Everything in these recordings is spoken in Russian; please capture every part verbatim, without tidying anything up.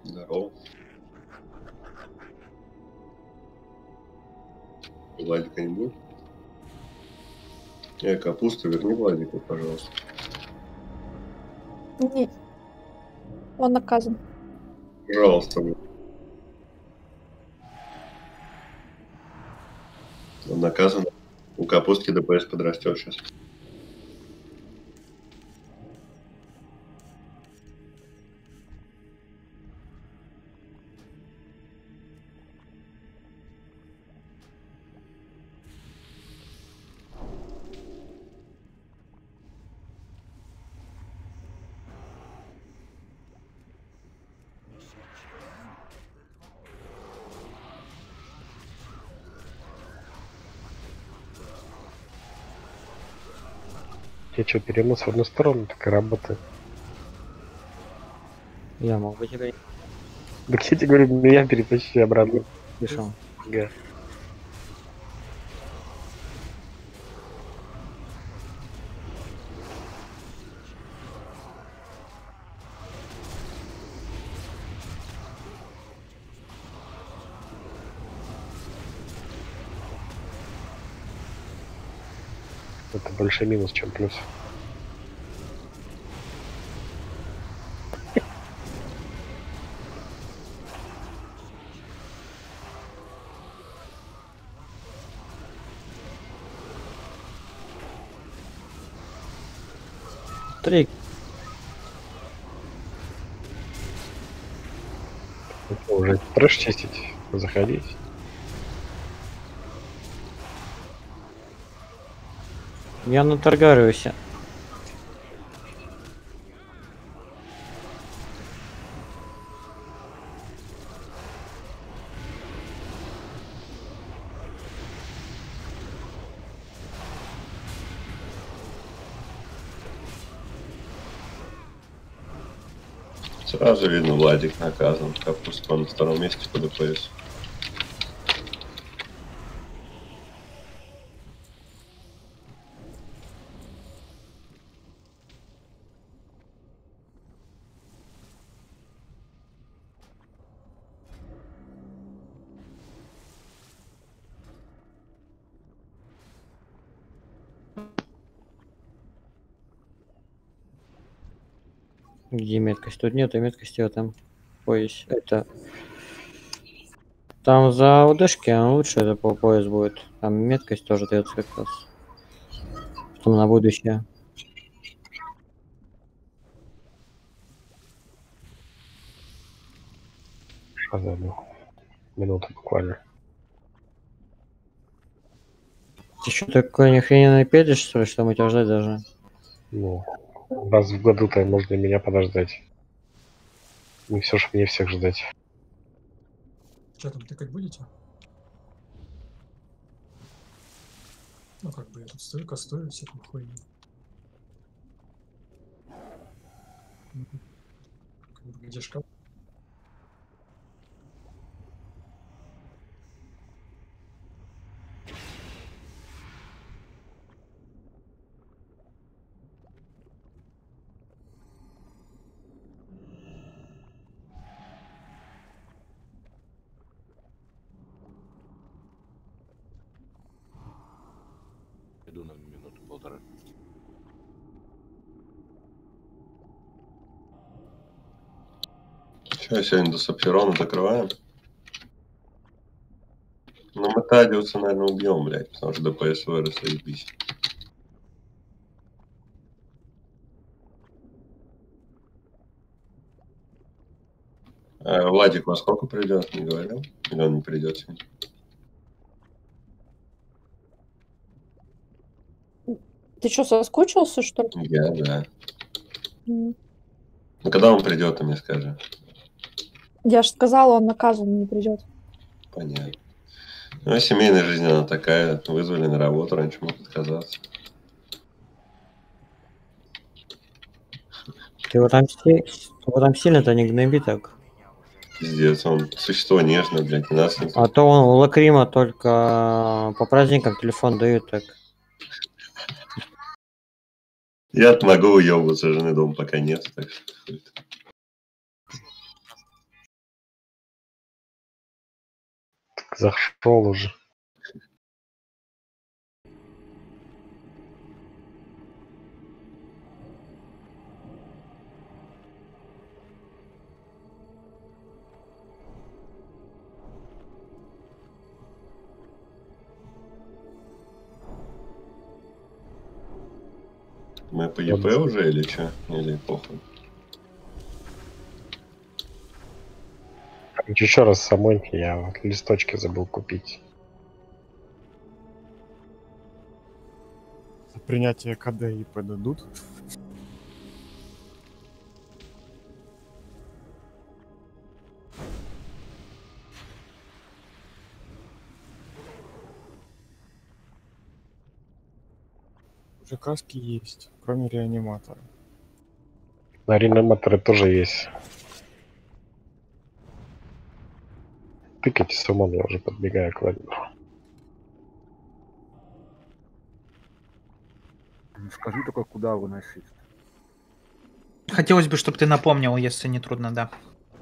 Здорово. Владика не будет? Э, капусту верни Владику, пожалуйста. Не. Он наказан. Пожалуйста. Он наказан. У капустки ДПС подрастет сейчас. Я что, перенос в одну сторону, так и работает. Я мог бы тебе... Так я тебе говорю, меня перетащи обратно. Пришел. Ага. Это больше минус, чем плюс. Три. Это уже трэш чистить, заходить. Я наторгариваюсь. Сразу видно, Владик наказан. Капустка на втором месте по ДПС. Где меткость? Тут нету меткости в этом поясе. Это... Там за удышки лучше это по пояс будет. Там меткость тоже дается как раз. Потом на будущее. Ладно, минута буквально. Ты что, такой нехрененный педиш, что ли, что мы тебя ждать даже? Ну, раз в году-то можно меня подождать. Не все ж мне всех ждать. Что там, тыкать будете? Ну как бы я тут стою, кастую всякую хуйню. Где шкаф? Иду на минуту-полтора. Все, сегодня до Сапфирона закрываем. Ну, мы Тадиуса, наверное, убьем, блядь, потому что ДПС вырос, заебись. А Владик во сколько придет, не говорил? Или он не придет сегодня? Ты что, соскучился, что ли? Я, да. М. Ну, когда он придет, ты мне скажи. Я же сказала, он наказан, не придет. Понятно. Ну, а семейная жизнь, она такая. Вызвали на работу, раньше мог отказаться. Ты его там, си... Ты его там сильно-то не гноби так. Пиздец, он существо нежное, блядь, не нас не А то он у Лакрима только по праздникам телефон дают так. Я могу уебываться, жены дома пока нет, так что... Зашел уже. Мы по ЕП уже или что? Или похуй? Еще раз самоньте, я вот листочки забыл купить. За принятие КД и П дадут. Уже каски есть, кроме реаниматора. На реаниматоры тоже есть. Тыкайте самон, я уже подбегаю к Владимиру. Скажи только, куда выносить. Хотелось бы, чтобы ты напомнил, если не трудно, да.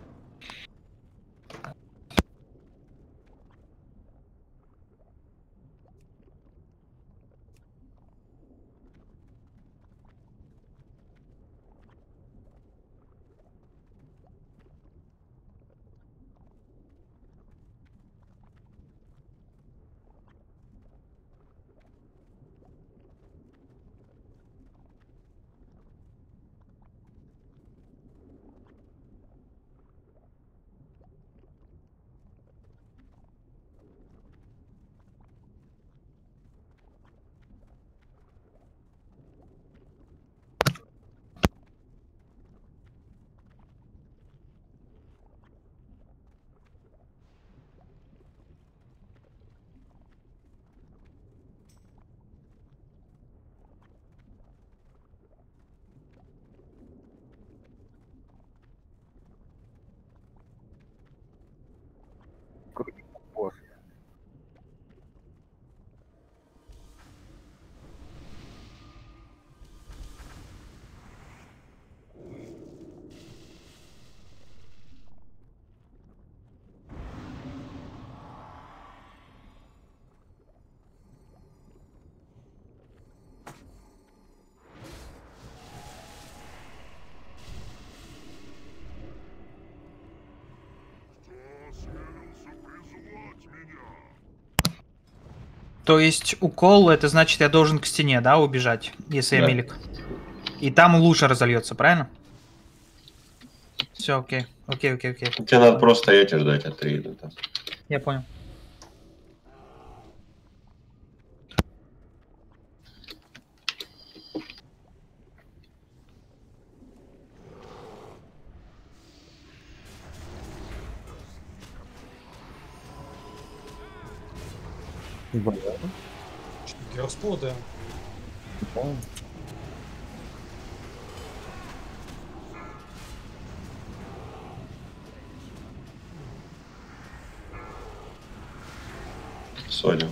После. То есть укол, это значит, я должен к стене, да, убежать, если Да. я милик. И там лучше разольется, правильно? Все, окей. Окей, окей, окей. Тебе надо просто стоять и ждать от рейда. Там. Я понял. Герспода. Содим.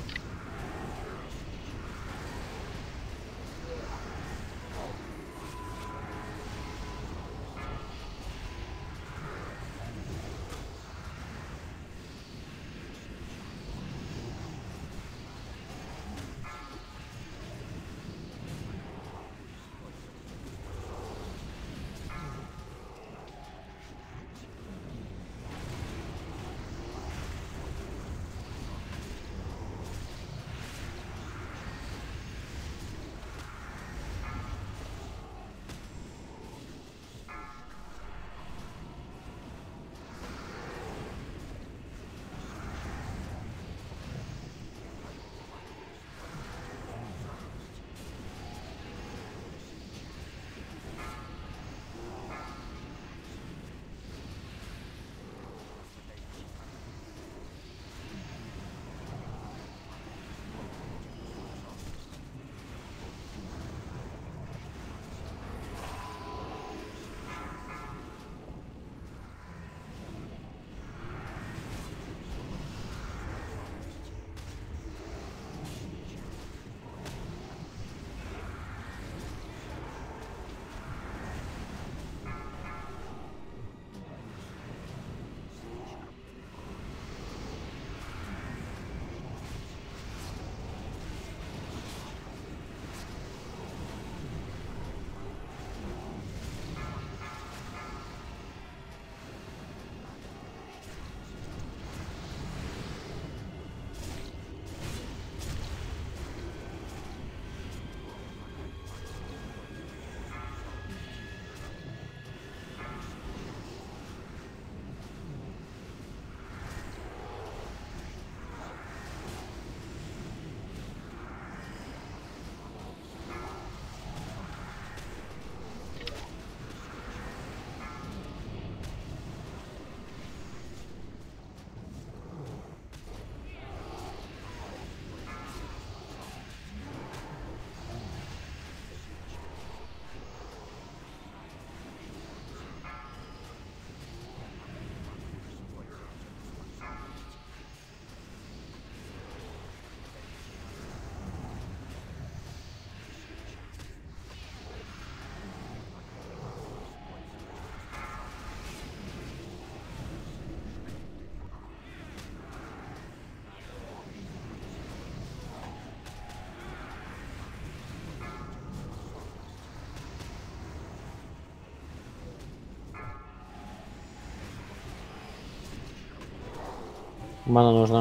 Мана нужна.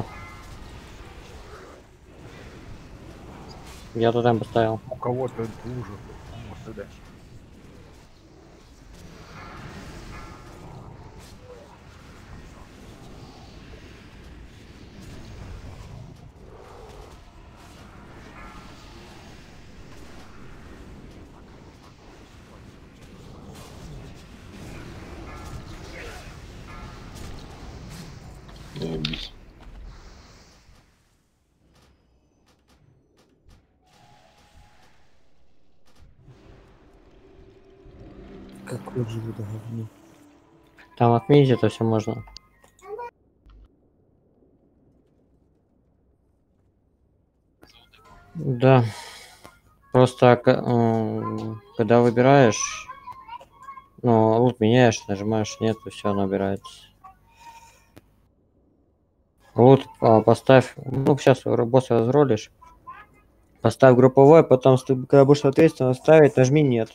Я туда поставил. У кого-то хуже. Вот сюда. Заебись. Какой же вы говно. Там отменить это все можно. Да. Просто к- м, когда выбираешь, ну, лут меняешь, нажимаешь нет, и все набирается. Лут а, поставь, ну, сейчас босса разролишь. Поставь групповой, потом, ты, когда будешь ответственно ставить, нажми нет.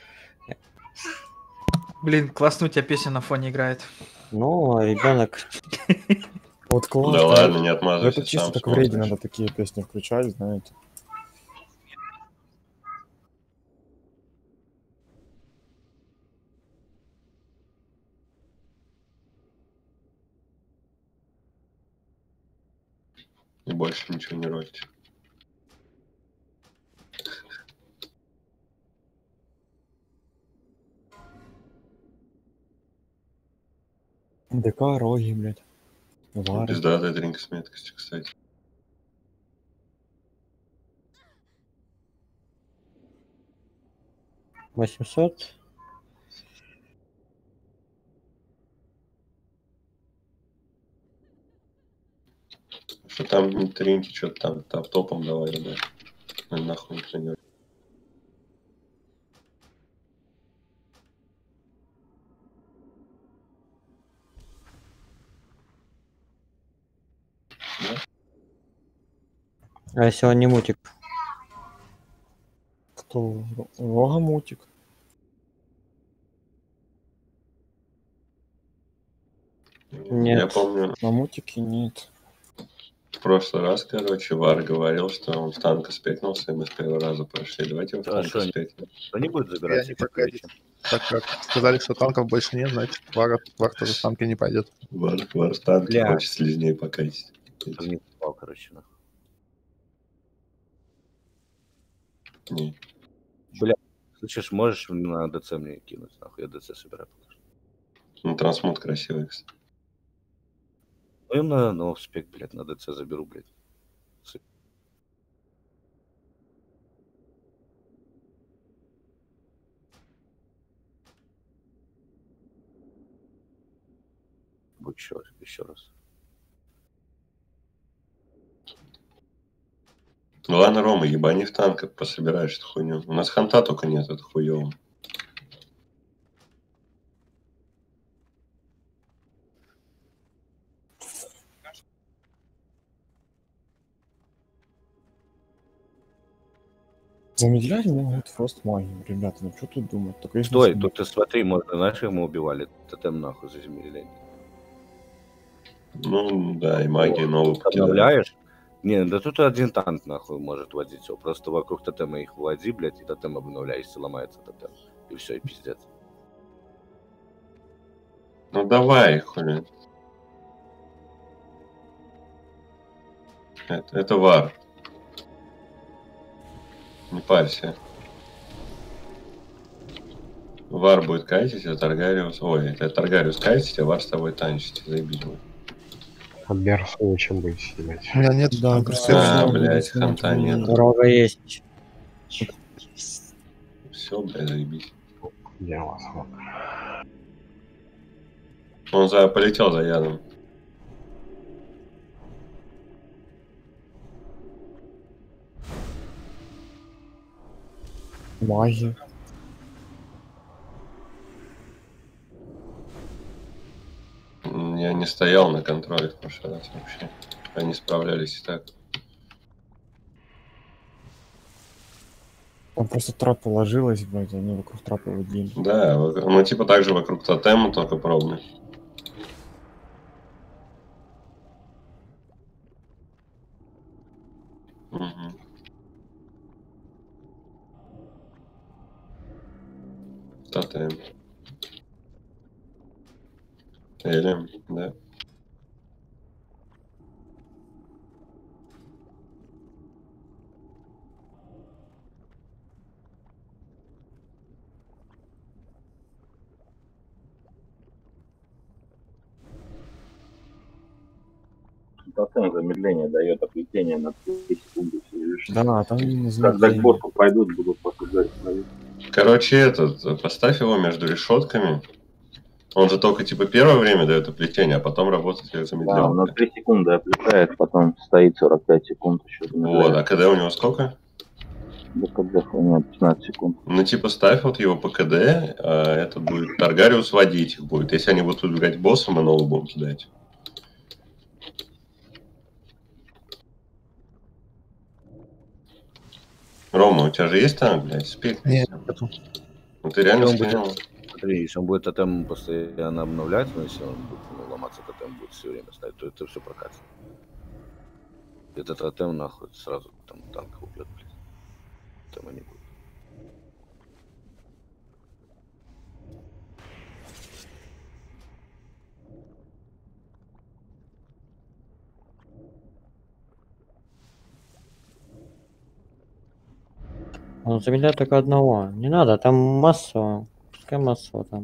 Блин, классно у тебя песня на фоне играет. Ну, ребенок. Вот классно. Да ладно, не Это отмазывайся, чисто сам так в рейде смотришь. надо такие песни включать, знаете. И больше ничего не ролите. ДК, роги, блядь. Вары. Пиздатая дринка с меткостью, кстати. восемьсот. Что там тринки, что-то там топ-топом давай, да. Ну, нахуй никто не... А если он не мутик? Кто? Рога мутик. Нет. Я помню, На мутике нет. в прошлый раз, короче, Вар говорил, что он в танка спекнулся, и мы с первого раза прошли. Давайте его в А танка что, не- спекнем. Кто не будет забирать не этих прокатит. вечер? Так как сказали, что танков больше нет, значит, Вар, Вар тоже в танке не пойдет. Вар, Вар в танке Бля. хочет слизней покатить. Чтоб не попал, короче, нахуй. Не. Слышишь, можешь на ДЦ мне кинуть, нахуй, я ДЦ собираю. Ну, трансмут красивый, кстати. Ну, им на, на спек, блядь, на ДЦ заберу, блядь. Будет еще, еще раз. Ну ладно, Рома, ебани в танк, пособираешь эту хуйню. У нас ханта только нет, это хуёво. Замедлять могут фрост магию, ребята, ну что тут думать? Только если Стой, с- тут ты смотри, можно, знаешь, как мы убивали тотем нахуй за землей. Ну да, и магии новую покидали. Обновляешь? Не, да тут один танк нахуй может водить его. Просто вокруг тотема их води, блядь, и тотем обновляешь, если ломается тотем. И все, и пиздец. Ну давай, хули. Это, это Вар. Не парься. Вар будет кайтить, а Таргариус... Ой, это Таргариус кайтить, а Вар с тобой танчить. Заебись будет. Обмерзло, чем будете снимать. У меня нет Да, танка. красиво. А, будет блядь, снять ханта меня. нет. Дорога есть. Все, блядь, заебись. Я вас вот. Он за... полетел за ядом. Магия. М, Я не стоял на контроле в прошлый раз вообще. Они справлялись и так. Там просто трапа ложилась, блядь, они вокруг трапа водили. Да, вок- ну типа так же вокруг тотема, только пробный. Тотем. Элем, да. Тотем замедление дает оплетение на три секунды. Да, там Когда к замедление. боссу пойдут, будут посуждать. Короче, этот, поставь его между решетками. Он же только типа первое время дает оплетение, а потом работает как Да, он замедленка. на три секунды оплетает, потом стоит сорок пять секунд еще. Вот, а КД у него сколько? Да КД хуйня, пятнадцать секунд. Ну, типа, ставь вот его по КД, а это будет Таргариус водить их будет. Если они будут убегать босса, мы нового будем кидать. Рома, у тебя же есть танк, блядь, спик? Нет, нету. Ну ты реально Если он слинял. будет- Смотри, если он будет тотем постоянно обновлять, но если он будет ну, ломаться, тотем будет все время ставить, то это все прокатит. Этот тотем нахуй сразу там танк убьет, блядь. Тотема не будет. Он замедляет только одного. Не надо, там массово. Пускай массово там.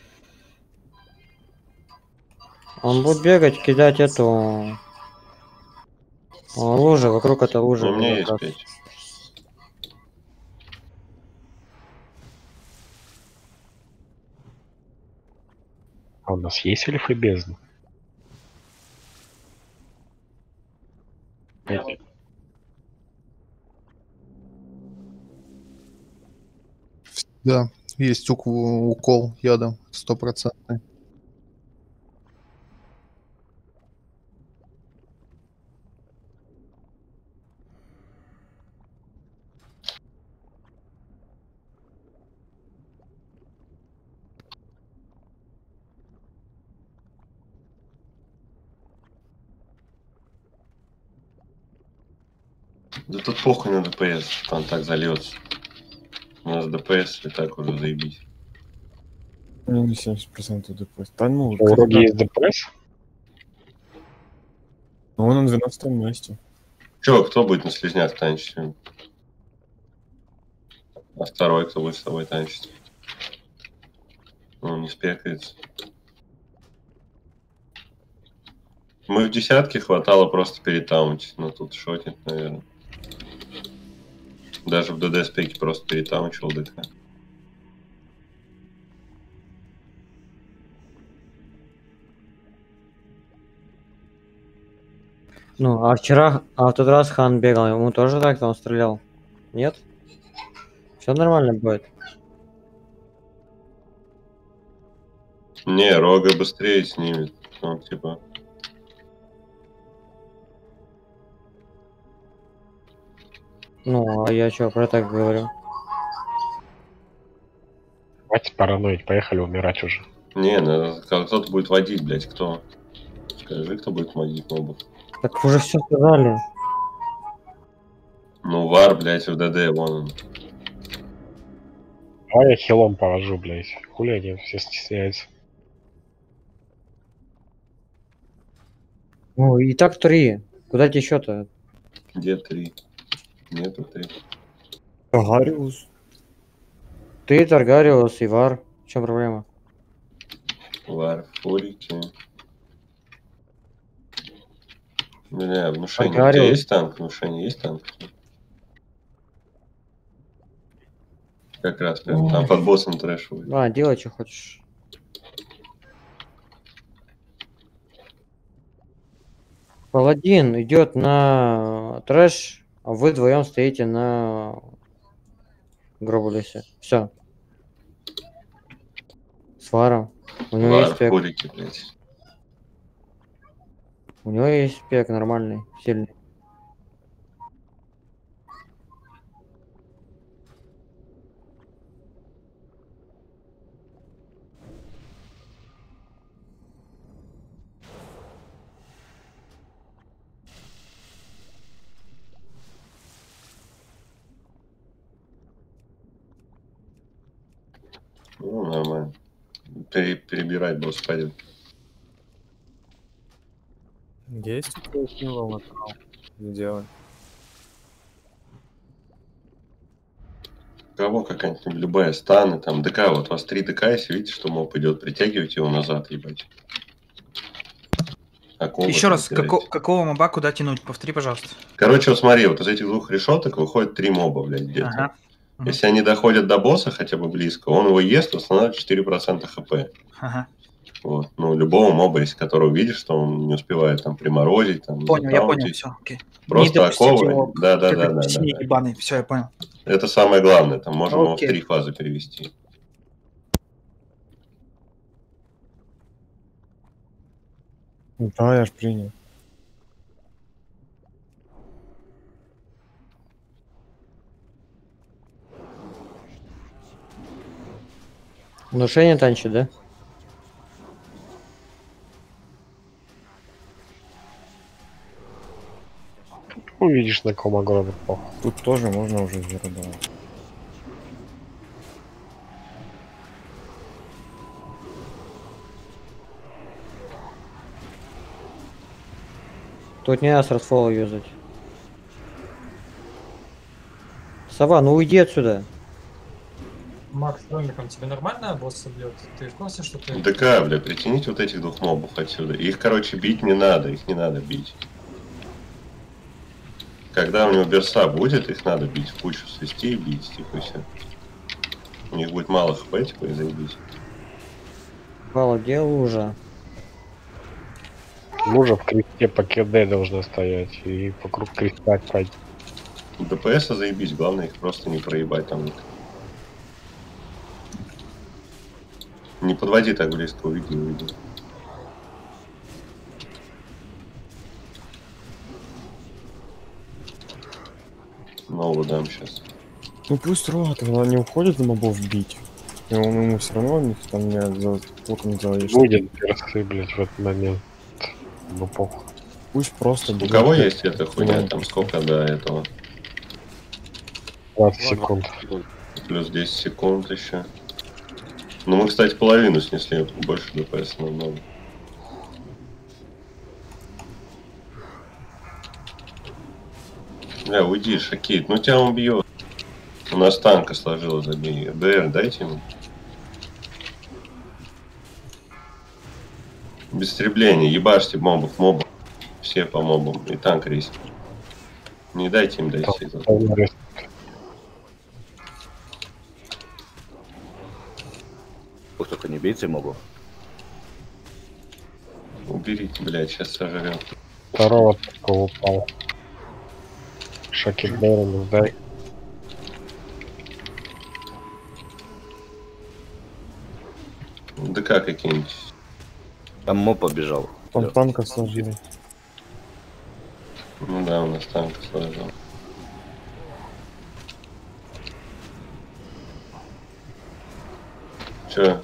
Он будет бегать, кидать эту а, лужу, вокруг этой лужи. У меня будет есть как- пять. А у нас есть эльфы бездны? Нет. Да, есть ук- укол ядом стопроцентный. Да тут похуй на ДПС, он так зальется. У нас ДПС и так уже заебись. Ну, не семьдесят процентов ДПС. Да ну, У Роги когда- есть ДПС? Ну, он на двенадцатом месте. Че, кто будет на слизнях танчить? А второй, кто будет с тобой танчить? Он не спекается. Мы в десятке хватало просто перетаунтить, но тут шотит, наверное. Даже в ДД спеке просто перетаунчил ДК. Ну, а вчера, а в тот раз Хан бегал, ему тоже так-то он стрелял? Нет? Все нормально будет. Не, Рога быстрее снимет. Он типа... Ну, а я что, про так говорю? Хватит параноить, поехали умирать уже. Не, надо, кто-то будет водить, блядь, кто? Скажи, кто будет водить мобов. Так уже все сказали. Ну, вар, блядь, в ДД, вон он. А я хилом положу, блядь. Хули они все стесняются. Ну, и так три. Куда тебе еще-то? Где три? Нету три. Таргариус. Ты, Таргариус и Вар. В чем проблема? Вар, фурики. Бля, внушение. У тебя Таргариус. есть танк? Внушение есть танк? Как раз прям там под боссом трэш будет. А, делай, что хочешь. Паладин идет на трэш, а вы вдвоем стоите на Гробулесе. Все. С Варом. У него Вар, есть пек. фурики, блядь. У него есть пек нормальный, сильный. Ну, нормально. Пере- перебирать босс пойдет. Есть у тебя хила локал? Не делай. Кого какая-нибудь любая станы, там ДК, вот у вас три ДК, если видите, что моб идет, притягивайте его назад, ебать. А комбо Еще раз, разбирайте. како- какого моба куда тянуть? Повтори, пожалуйста. Короче, вот смотри, вот из этих двух решеток выходит три моба, блядь, где-то. Ага. Мгм. Если они доходят до босса хотя бы близко, он его ест, восстанавливает четыре процента хп. Ага. Вот. Ну, любого моба, если которого видишь, что он не успевает там приморозить, там, Понял, я понял, затаунтить. все, окей. Просто Не допустить оковы. его Да, да, к да, этой да, да, стене да. ебаной. Все, я понял. Это самое главное, там можем его в Окей. три фазы перевести. Да, я ж принял. Внушение танчит, да? Увидишь, на ком огромный пох. Тут тоже можно уже зеро давать. Тут не надо с расфола юзать. Сова, ну уйди отсюда. Макс, Ромиком, тебе нормально босса бьет? Ты в курсе, что ты... ДК, бля, притяните вот этих двух мобов отсюда. Их, короче, бить не надо, их не надо бить. Когда у него берса будет, их надо бить в кучу, свести и бить, типа, все. У них будет мало хп, типа, и заебись. Вала, где лужа? Лужа в кресте по КД должна стоять, и вокруг креста пройти. ДПС заебись, главное их просто не проебать там. Не подводи так близко, увиди, увиди. Новую дам сейчас. Ну пусть рот, она не уходит на мобов бить. И он ему все равно них там не за сколько не делаешь. Будет персы, блядь, в этот момент. Ну похуй. Пусть просто У бьет. кого есть эта хуйня? Ну, Там сколько до этого? двадцать секунд. Плюс десять секунд еще. Ну мы, кстати, половину снесли, больше ДПС намного. Бля, уйди, Шакит, ну тебя он бьет. У нас танка сложила, забей. ДР дайте ему. Без стребления, ебашьте мобов, мобов. Все по мобам. И танк рейс. Не дайте им дойти. Пусть только не бейте мобов. Уберите, блядь, сейчас сожрем. Второго только упал. Шакит Дэрон, дай. ДК какие-нибудь. Там моб побежал. Там танка сложили. Ну да, у нас танк сложил. Че?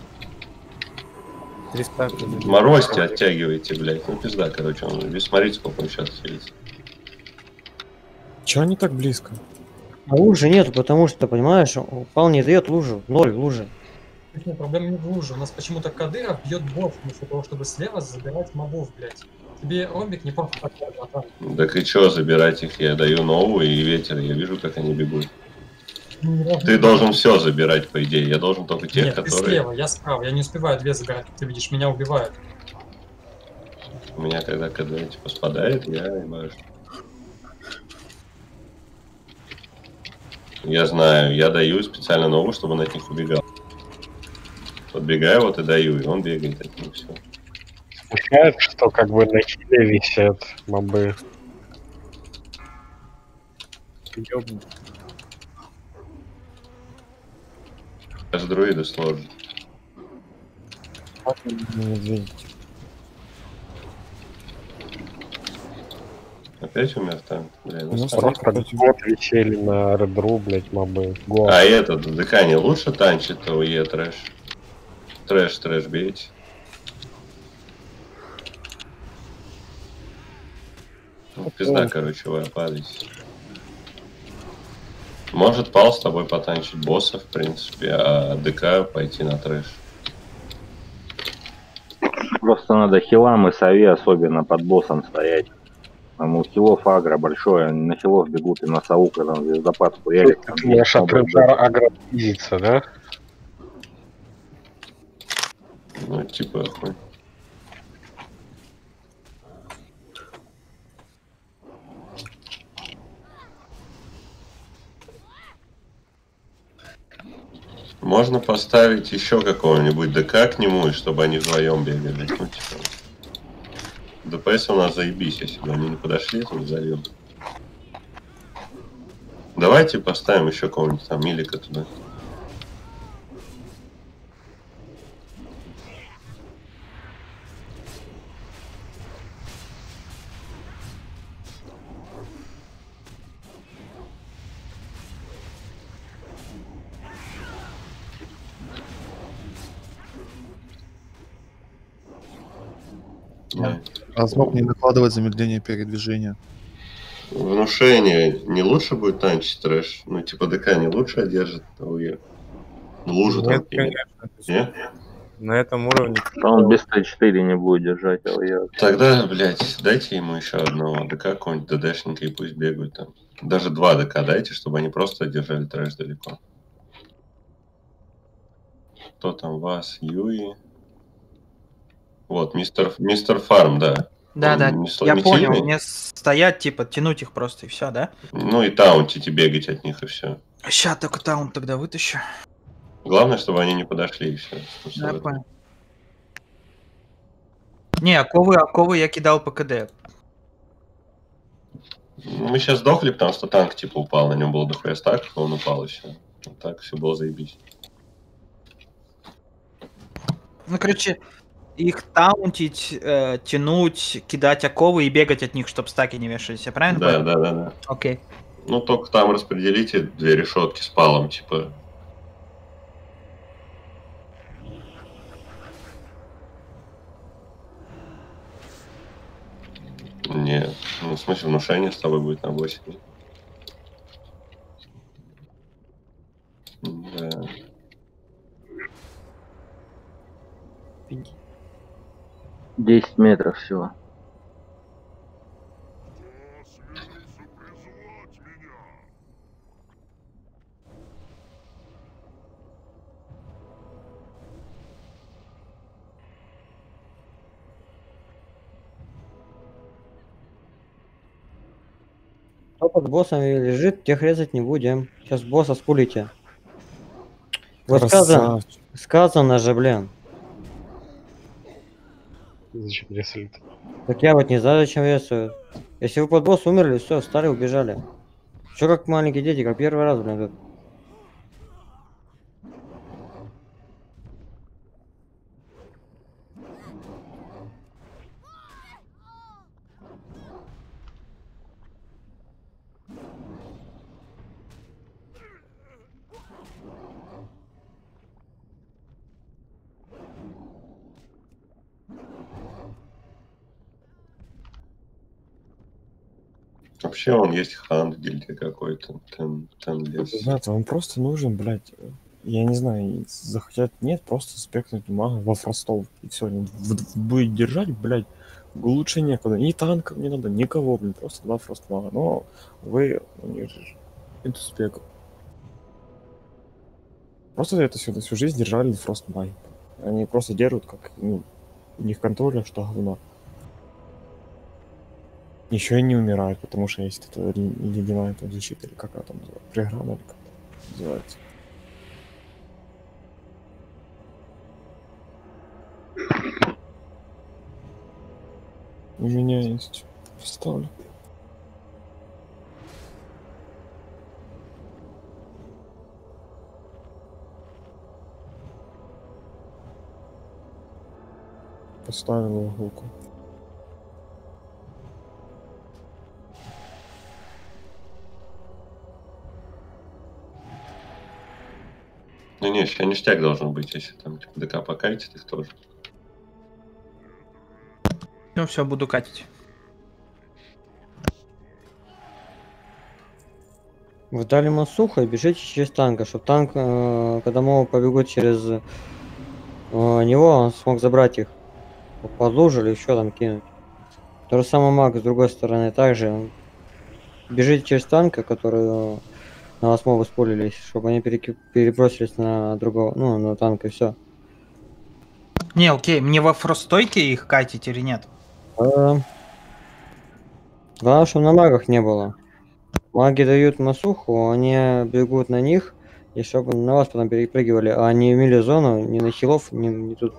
Морозьте, оттягивайте, блядь. Ну пизда, короче, он весь смотрите, сколько он сейчас сидит. Чё они так близко? А лужи нету, потому что, понимаешь, упал не дает лужу. Ноль лужи. Нет, проблема не в луже. У нас почему-то Кадыров бьет бот вместо того, чтобы слева забирать мобов, блядь. Тебе ромбик не просто так, а так. Так и чё, забирать их? Я даю новую и ветер, я вижу, как они бегут. Ты должен все забирать, по идее. Я должен только тех, Нет, которые... ты слева, я справа. Я не успеваю две забирать, как ты видишь, меня убивают. У меня когда КД типа спадает, я ебашу. Я знаю, я даю специально новую, чтобы он от них убегал. Подбегаю вот и даю, и он бегает от них, все. Смущает, что как бы на хиле висят мобы. Сейчас друиды сложат. Опять умер там? Бля, ну, Просто год висели на редру, блять, мобы. Год. а этот, дыхание лучше танчит ОЕ трэш? Трэш, трэш бейте. Ну, пизда, короче, вы падаете. Может Пал с тобой потанчить босса, в принципе, а ДК пойти на трэш. Просто надо хилам и сове особенно под боссом стоять. Там у хилов агро большое, они на хилов бегут и на сову, когда он звездопад хуярит. Ты думаешь, от рынка агро снизится, да? Ну, типа, хуй. Можно поставить еще какого-нибудь ДК к нему, и чтобы они вдвоем бегали. Ну, типа. ДПС у нас заебись, если бы они не подошли, то зальем. Давайте поставим еще кого-нибудь там Милика туда. Размок не накладывать замедление передвижения. Внушение не лучше будет танчить трэш? Ну, типа ДК не лучше одержит ОЕ? Лужу там Нет, кинет. Нет? На этом уровне... Он без Т четыре не будет держать, а я... Тогда, блядь, дайте ему еще одного ДК, какого-нибудь ДДшника, и пусть бегают там. Даже два ДК дайте, чтобы они просто держали трэш далеко. Кто там вас? Юи? Вот, мистер, мистер Фарм, да. Да, Он да, не я не понял. сильный. Мне стоять, типа, тянуть их просто и все, да? Ну и таунтить и бегать от них, и все. Ща только таун тогда вытащу. Главное, чтобы они не подошли, и все. Да, я понял. Не, оковы, оковы я кидал по КД. Мы сейчас сдохли, потому что танк типа упал, на нем был дохуя стак, он упал еще. Вот так все было заебись. Ну, короче, их таунтить, э, тянуть, кидать оковы и бегать от них, чтобы стаки не вешались. Я правильно Да, понял? да, да, да. Окей. Ну только там распределите две решетки с палом, типа. Нет, ну в смысле внушение с тобой будет на восемь. Да. десять метров всего. Кто под боссом лежит, тех резать не будем. Сейчас босса скулите. Вот сказано, Красавчик. сказано же, блин. Зачем резали-то? Так я вот не знаю, зачем рисую. Если вы под босс умерли, все, встали, убежали. Что как маленькие дети, как первый раз, блин, тут. Вообще он есть хант в гильдии какой-то. Тен, тен лес. Ребята, он просто нужен, блядь. Я не знаю, захотят, нет, просто спекнуть мага во фростов. И все, будет держать, блядь, лучше некуда. Ни танков не надо, никого, блин, просто два фрост мага. Но вы, у них же эту спеку. Просто это всю, всю жизнь держали фрост маг. Они просто держат, как, ну, у них контроля, что говно. Еще и не умирают, потому что есть это ледяная там защита, или как она там называется, преграда, или как это называется. У меня есть. Вставлю. Поставил уголку. Ну не, еще ништяк должен быть, если там типа ДК покатит их тоже. Ну все, буду катить. Вы дали масуху и бежите через танка, чтобы танк, э, когда мол побегут через э, него, он смог забрать их. Под лужу или еще там кинуть. То же самое маг с другой стороны также. Бежите через танка, который на вас мобы спулились, чтобы они переки- перебросились на другого, ну, на танк и все. Не, окей, мне во фростойке их катить или нет? Главное, чтобы на магах не было. Маги дают масуху, они бегут на них, и чтобы на вас потом перепрыгивали, а не имели зону ни на хилов, ни, ни тут.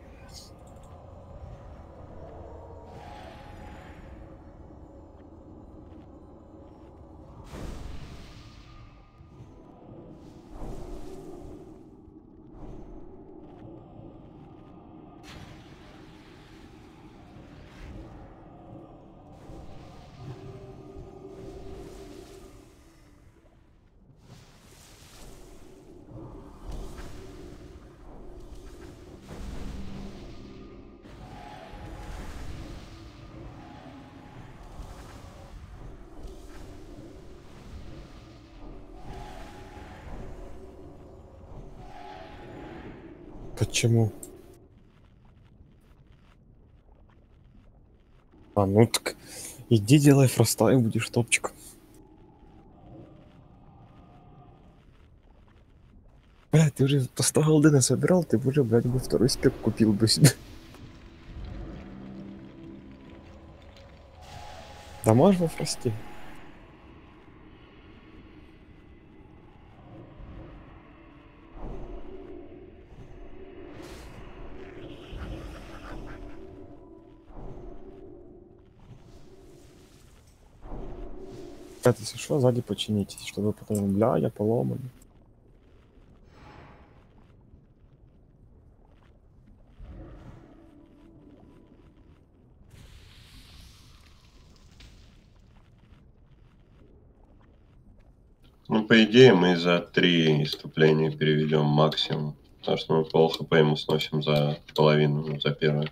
Почему? А, ну так иди делай фроста и будешь топчик. Блядь, ты уже по сто голды насобирал, ты бы уже, блядь, бы второй спек купил бы себе. Да можешь во фросте? Это, если что, сзади починитесь, чтобы потом, бля, я поломан. Ну, по идее, мы за три иступления переведем максимум. Потому что мы пол хп ему сносим за половину, ну, за первое.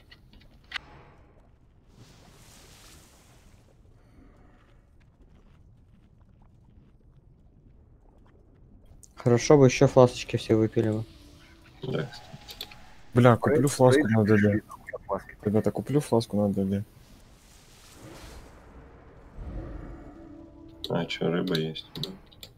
Хорошо бы еще фласочки все выпили бы. Да, кстати. Бля, куплю фласку на ДД. Ребята, куплю фласку на ДД. А, что, рыба есть? Да.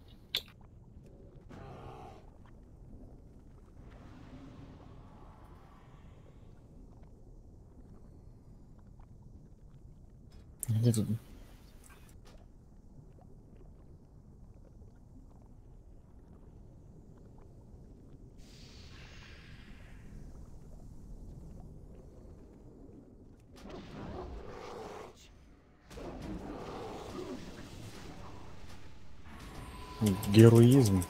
Где тут? Героизм.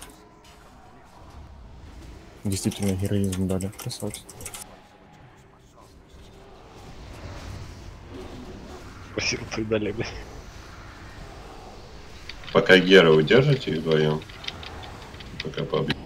Действительно, героизм дали. Красавцы. Спасибо, ты дали, блядь. Пока Гера удержите их вдвоем. Пока побьют.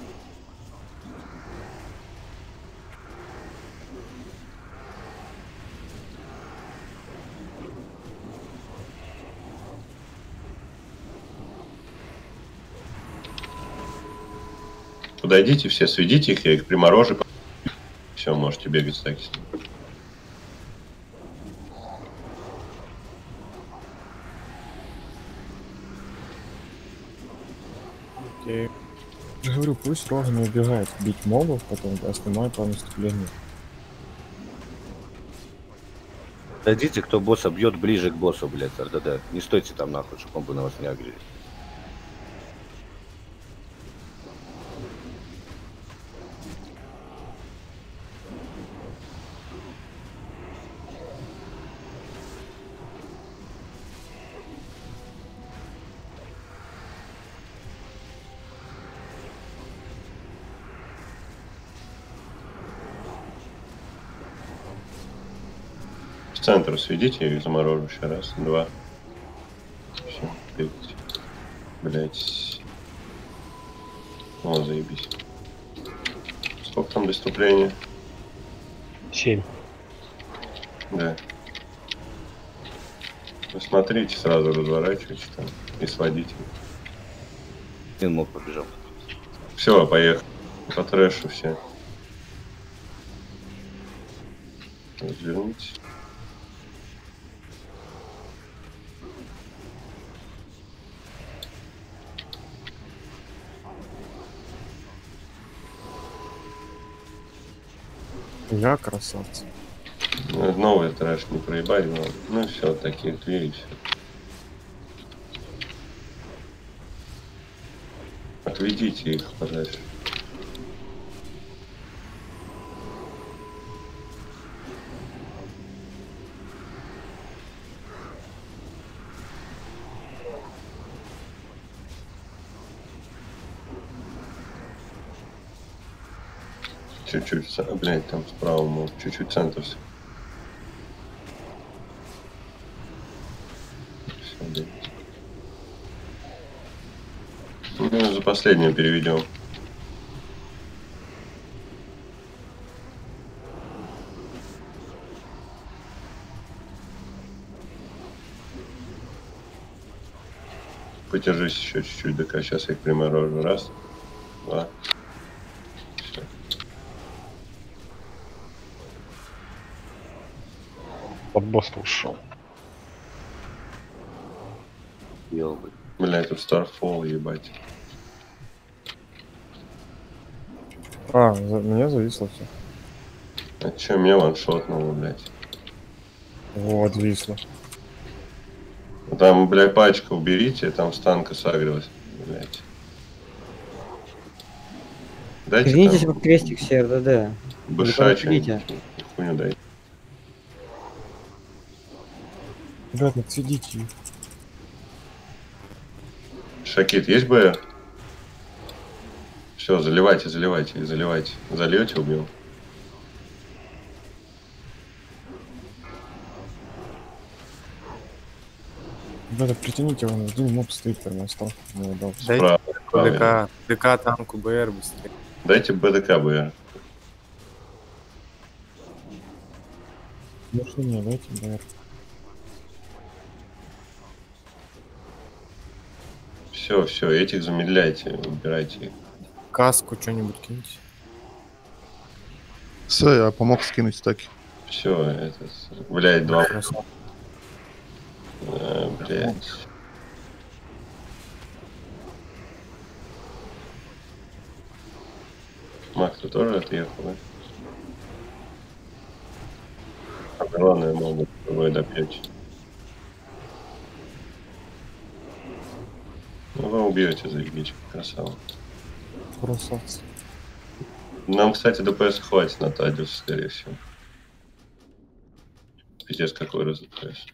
Подойдите все, сведите их, я их приморожу. Все, можете бегать так с ним. Я же говорю, пусть Рога не убегает бить мобов, потом я снимаю по наступлению. Дойдите, кто босса бьет ближе к боссу, блядь, РДД. Не стойте там нахуй, чтобы он бы на вас не агрели. В центр сведите, я их заморожу еще раз, два. Все, бегайте. Блять. О, заебись. Сколько там доступления? Семь. Да. Вы смотрите, сразу разворачивайте там и сводите. Один мог побежал. Все, поехали. По трэшу все. Развернитесь. Я красавец. Ну, новый трэш не проебать, но ну все, такие две и все. Отведите их подальше. Чуть-чуть, блять, там справа, мол, чуть-чуть центр. Все, блядь. Ну, за последнее переведем. Подержись еще чуть-чуть, ДК. Сейчас я их приморожу. Раз, два. Все. Под босс ушел. Ёбать. Бля, тут Starfall, ебать. А, за... меня зависло все. А че, меня ваншотнуло, блядь. Вот, висло. Там, блядь, пачка уберите, там с танка сагрилась, блядь. Дайте Вернитесь там в крестик с РДД. быша Подождите. что-нибудь, хуйню дайте. Ребят, отсидите их. Шакит, есть БР? Все, заливайте, заливайте, заливайте. Зальете, убил. Ребята, притяните его, один моб стоит прямо на стол. Не дал. Справа, справа. ДК, ДК танку БР быстрее. Дайте БДК БР. Ну что не, дайте БР. Все, все, этих замедляйте, убирайте их. Каску что-нибудь киньте. Все, я помог скинуть стаки. Все, этот, блядь, два. Красава. А, блядь. Мак, ты тоже отъехал, да? А, главное, могут вы допьете. Ну, вы убьете, заебись, красава. Красавцы. Нам, кстати, ДПС хватит на Тадиус, скорее всего. Пиздец, какой раз ДПС.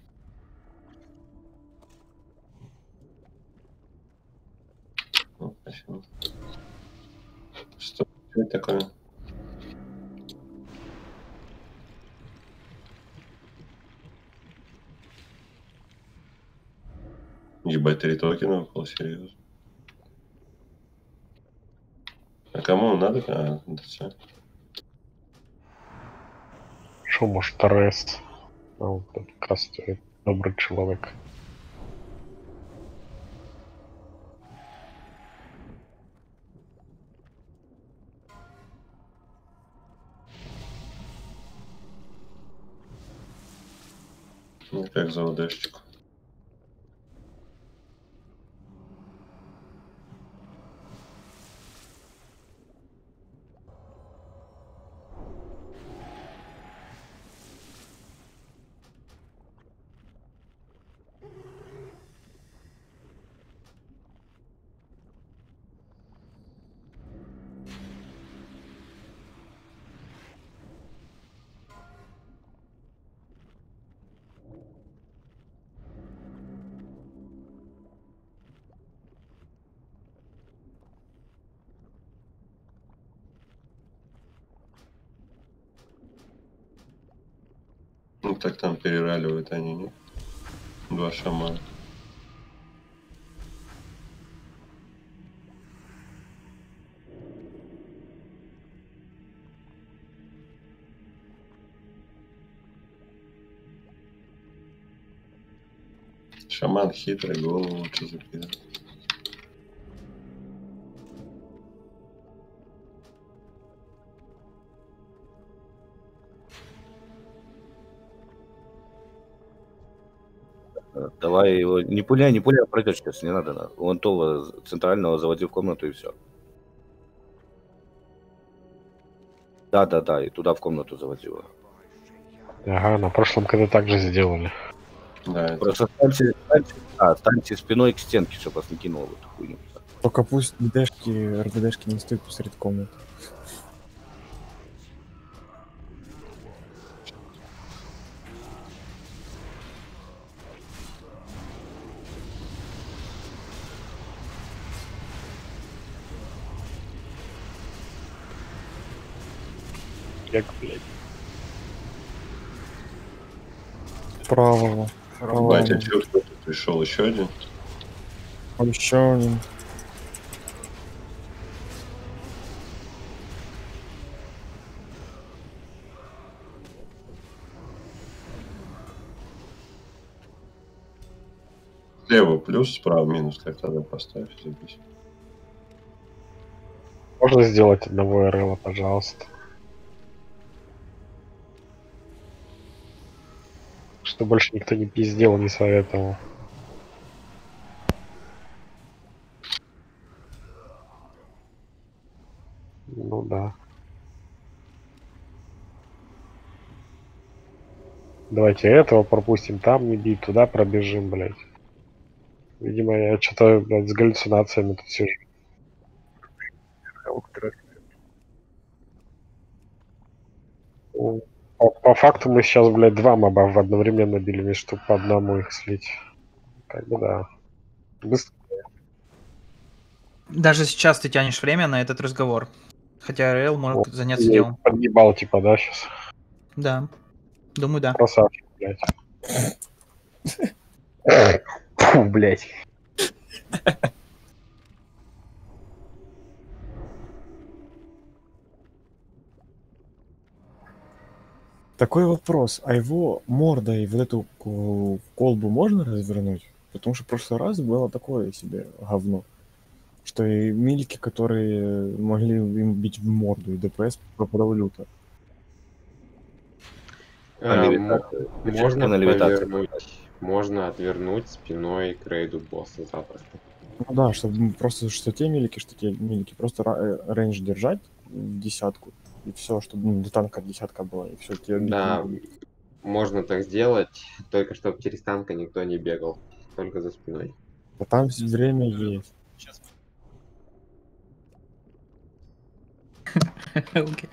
Ну, спасибо. Что, что это такое? Ебать, три токена выпало, серьезно. А кому надо? А, ДЦ. Шо, может, ТРС? А, вот этот кастует. Добрый человек. Ну, как за ОДшечку. Ну так там перераливают они, нет? Два шамана. Шаман хитрый, голову лучше закидывает. Э, Давай его, не пуляй, не пуляй, а пройдет сейчас, не надо. надо. Вон того центрального заводи в комнату и все. Да, да, да, и туда в комнату заводи его. Ага, на прошлом когда так же сделали. Да, это... Просто станьте, станьте, а, станьте спиной к стенке, чтобы вас не кинуло в эту хуйню. Только пусть ДДшки, РДДшки не стоят посреди комнаты. Як, блядь. Правого. Правого. Батя, чё, кто тут пришел еще один? Еще один. Слева плюс, справа минус, как тогда поставь, запись. Можно сделать одного РЛа, пожалуйста? Что больше никто не пиздел, не советовал. Ну да. Давайте этого пропустим, там не бить, туда пробежим, блядь. Видимо, я что-то, блядь, с галлюцинациями тут сижу. Ну, По, по факту мы сейчас, блядь, два моба в одновременно били, вместо чтобы по одному их слить. Как бы да. Быстро. Даже сейчас ты тянешь время на этот разговор. Хотя РЛ может Вот, заняться я делом. подъебал, типа, да, сейчас? Да. Думаю, да. Красавчик, блядь. Фу, блядь. Такой вопрос, а его мордой вот эту ку- колбу можно развернуть? Потому что в прошлый раз было такое себе говно, что и мильки, которые могли им бить в морду, и ДПС пропадал люто. На Э, мо- левитацию. Включите Можно на левитацию. повернуть, можно отвернуть спиной к рейду босса запросто. Ну да, чтобы просто что те милики, что те милики, просто ра- э, рейндж держать в десятку, и все, чтобы ну, до танка десятка была, и все, тебе бить Да, не будут. можно так сделать, только чтобы через танка никто не бегал, только за спиной. А там время есть. Окей.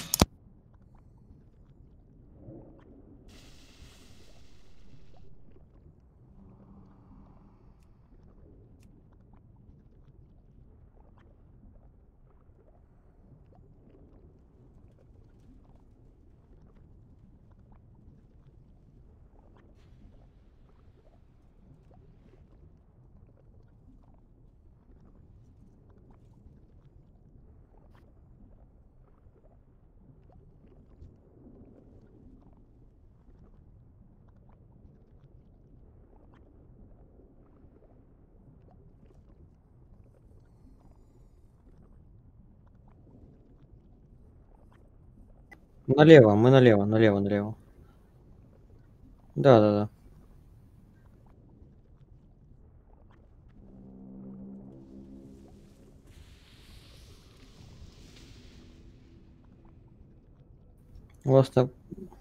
Налево, мы налево, налево, налево. Да, да, да. У вас там...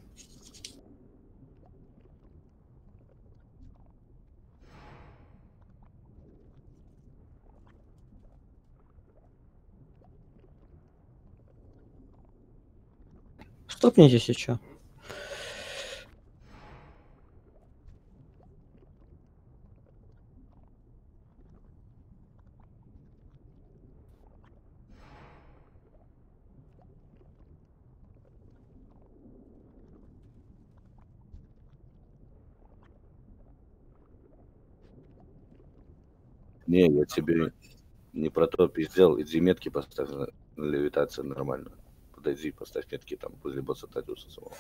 Стопнитесь еще. Не, я тебе не про то пиздел. Иди метки поставь на, на левитацию нормально. Подойди, поставь метки там возле босса Тадиуса самого.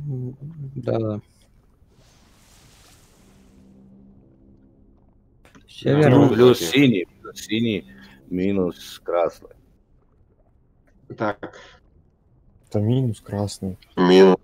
М, Да. Все Ну, верно. плюс синий, плюс синий, минус красный. Так, Это минус красный. Минус.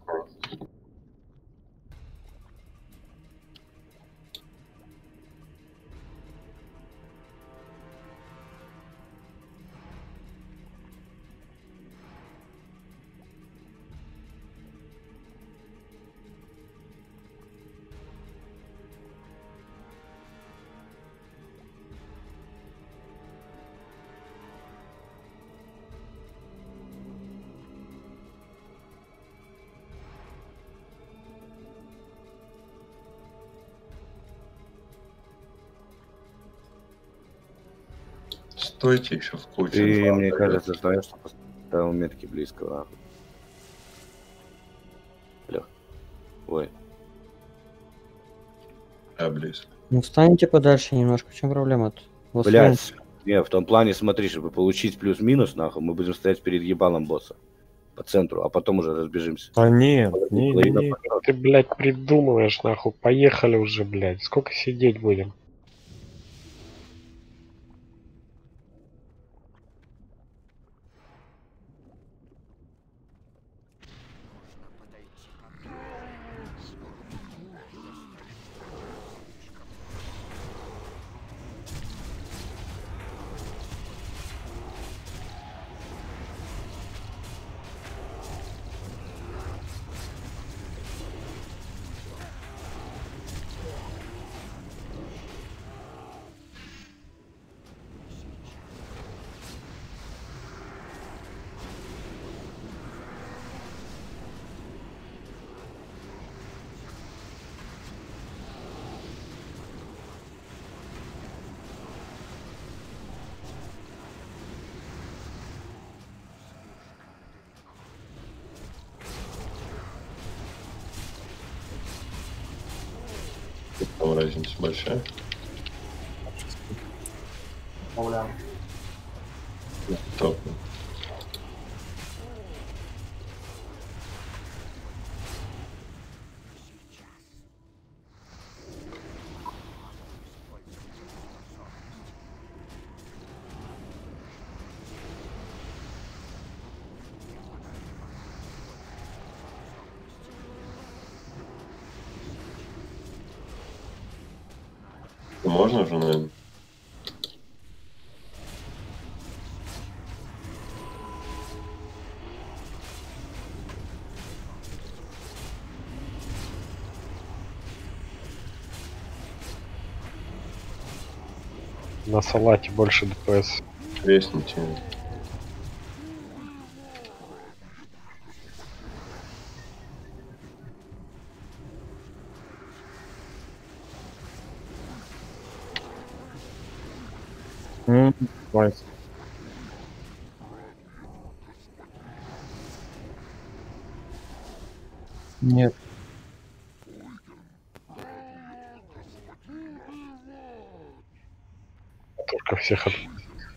Стойте еще в куче. Ты, инфа мне дает. кажется, знаешь, что поставил метки близко, нахуй. Бля. Ой. Да, близко. Ну встаньте подальше немножко, в чем проблема-то? Вот Блять, встань. не, в том плане, смотри, чтобы получить плюс-минус, нахуй, мы будем стоять перед ебалом босса. По центру, а потом уже разбежимся. А нет, не, не, Половина не. пошла. Ты, блядь, придумываешь, нахуй. Поехали уже, блядь. Сколько сидеть будем? Там разница большая. Топ. Можно же, наверное? На салате больше ДПС. Крестните. М, Давайте. Нет. Только всех от...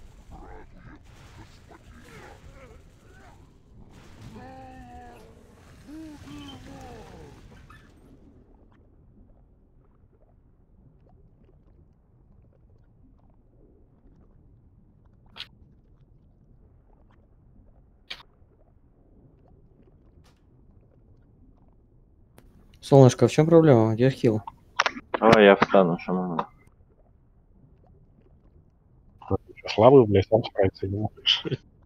Солнышко, в чем проблема? Где хил? Давай я встану, шаман. Слабый, блядь, сам справиться не можешь.